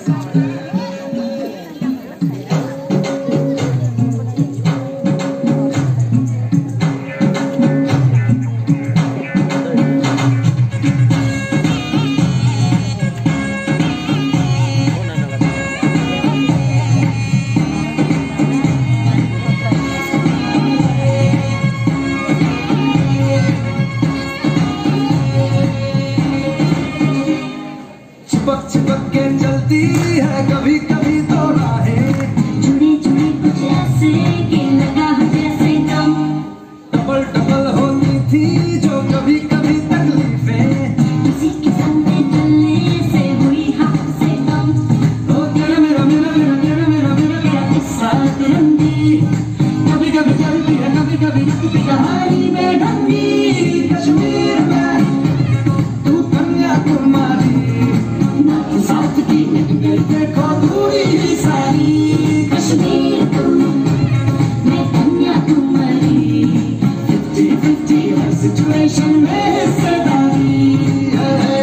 चिपक के चलती है कभी कभी तो राहें, जुड़ी जुड़ी कुछ ऐसे कि लगा जैसे दम, डबल डबल होती थी जो कभी कभी तकलीफें, किसी के संग में चलने से हुई हाथ से कम। ओ तेरा मेरा मेरा मेरा मेरा मेरा मेरा तेरा किस्सा तिरंगी, कभी कभी चलती है कभी कभी रुकती है। कहानी में ढंगी कश्मीर में तू कन्याकुमारी, साथ की देखो दूरी ही सारी। कश्मीर तू मैं कन्याकुमारी, 50-50 हर सिचुएशन में हिस्सेदारी है।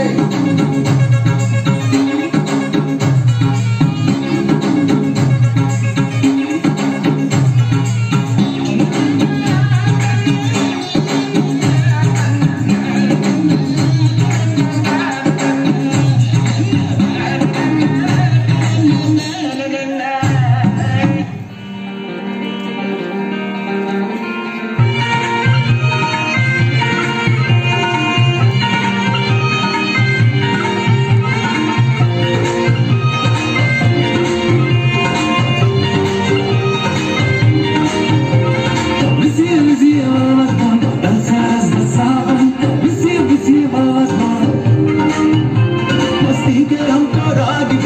हमको राग